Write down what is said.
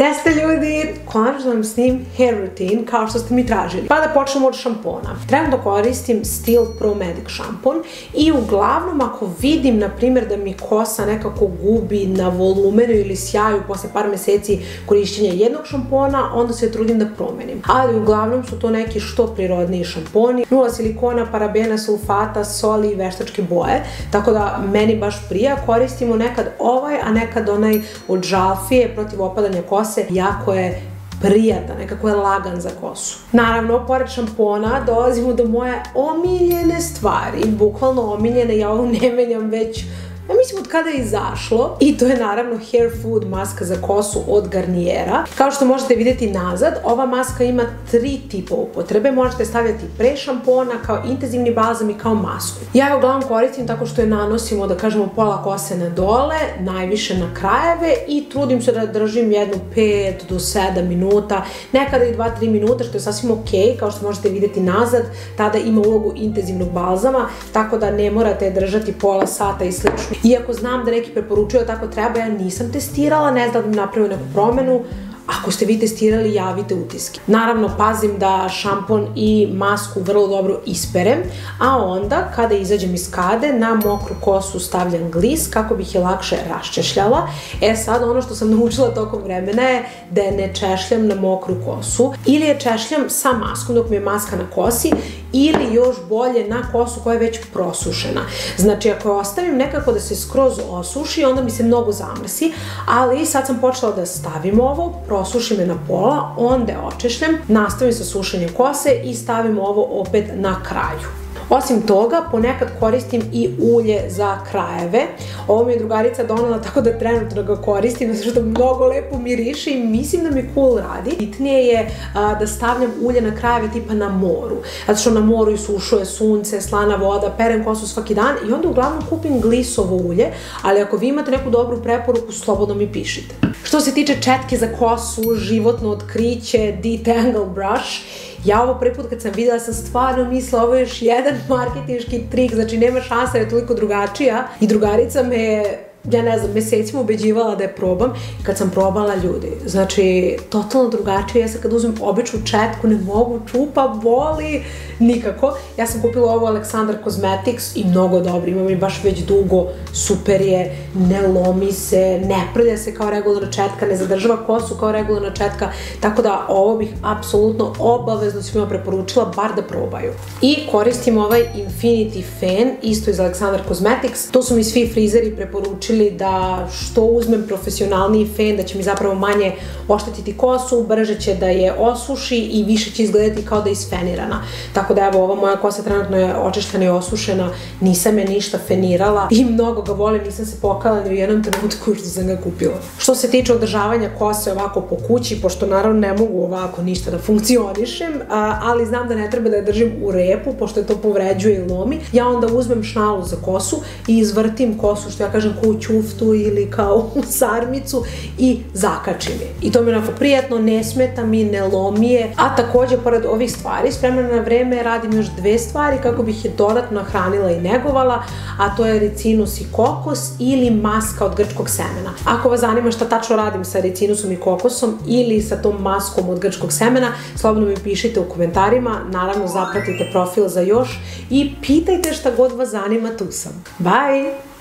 Jeste ljudi, konačno vam snim hair routine kao što ste mi tražili. Pa da počnemo od šampona. Trenutno koristim Stihl Pro Medic šampon i uglavnom ako vidim, na primjer, da mi kosa nekako gubi na volumenu ili sjaju posle par meseci korišćenja jednog šampona, onda se trudim da promenim. Ali uglavnom su to neki što prirodniji šamponi, nula silikona, parabena, sulfata, soli i veštačke boje, tako da meni baš prija. Koristimo nekad ovaj, a nekad onaj od žalfije protiv opadanja kose. Jako je prijatan, nekako je lagan za kosu. Naravno, pored šampona dolazimo do moje omiljene stvari, bukvalno omiljene, ja ovo ne menjam već, ja mislim od kada je izašlo, i to je naravno Hair Food maska za kosu od Garniera. Kao što možete vidjeti nazad, ova maska ima 3 tipa upotrebe, možete stavljati pre šampona, kao intenzivni balzam i kao masku. Ja je uglavnom koristim tako što je nanosimo, da kažemo, pola kose na dole, najviše na krajeve i trudim se da držim jednu 5 do 7 minuta, nekada i 2-3 minuta, što je sasvim ok, kao što možete vidjeti nazad, tada ima ulogu intenzivnog balzama, tako da ne morate držati pola sata i slično. Iako znam da neki preporučuju da tako treba, ja nisam testirala, ne znam da bi napravio neku promenu. Ako ste vi testirali, javite utiske. Naravno, pazim da šampon i masku vrlo dobro isperem, a onda, kada izađem iz kade, na mokru kosu stavljam glis kako bih je lakše raščešljala. Sad, ono što sam naučila tokom vremena je da je ne češljam na mokru kosu, ili je češljam sa maskom dok mi je maska na kosi, ili još bolje na kosu koja je već prosušena. Znači, ako je ostavim nekako da se skroz osuši, onda mi se mnogo zamrsi, ali sad sam počela da stavim ovo, prosušim je na pola, onda je očešljam, nastavim sa sušenjem kose i stavim ovo opet na kraju. Osim toga, ponekad koristim i ulje za krajeve. Ovo mi je drugarica donela, tako da trenutno ga koristim, zato što mnogo lepo miriše i mislim da mi cool radi. Bitnije je da stavljam ulje na krajeve tipa na moru, zato što na moru isušuje sunce, slana voda, perem kosu svaki dan i onda uglavnom kupim glisovo ulje, ali ako vi imate neku dobru preporuku, slobodno mi pišite. Što se tiče četke za kosu, životno otkriće, Detangle Brush, ja ovo prvi put kad sam videla sam stvarno mislila ovo je još jedan marketinški trik, znači nema šanse da je toliko drugačija i drugarica me je, ja ne znam, mesecima ubeđivala da je probam i kad sam probala, ljudi, znači totalno drugačije. Ja sad kad uzmem običnu četku ne mogu, čupa, boli, nikako. Ja sam kupila ovo Aleksandar Cosmetics i mnogo dobro, imam je baš već dugo, super je, ne lomi se, ne prlja se kao regularna četka, ne zadržava kosu kao regularna četka, tako da ovo bih apsolutno obavezno svima preporučila bar da probaju. I koristim ovaj Infinity Fan, isto iz Aleksandar Cosmetics, to su mi svi frizeri preporučili da što uzmem profesionalniji fen, da će mi zapravo manje oštetiti kosu, brže će da je osuši i više će izgledati kao da je isfenirana. Tako da evo, ova moja kosa trenutno je očišćena i osušena, nisam je ništa fenirala i mnogo ga volim, nisam se pokala ni u jednom trenutku što sam ga kupila. Što se tiče održavanja kose ovako po kući, pošto naravno ne mogu ovako ništa da funkcionišem, ali znam da ne treba da je držim u repu, pošto je to povređuje i lomi, ja onda uzmem šnalu za kosu i izvrtim kosu, što ja kažem, u ćuftu ili kao u sarmicu i zakačim je. I to mi je onako prijatno, ne smeta mi, ne lomi je. A takođe, pored ovih stvari, s vremena na vreme radim još 2 stvari kako bih je dodatno nahranila i negovala, a to je ricinus i kokos ili maska od grčkog semena. Ako vas zanima šta tačno radim sa ricinusom i kokosom ili sa tom maskom od grčkog semena, slobodno mi pišite u komentarima, naravno zapratite profil za još i pitajte šta god vas zanima, tu sam. Bye!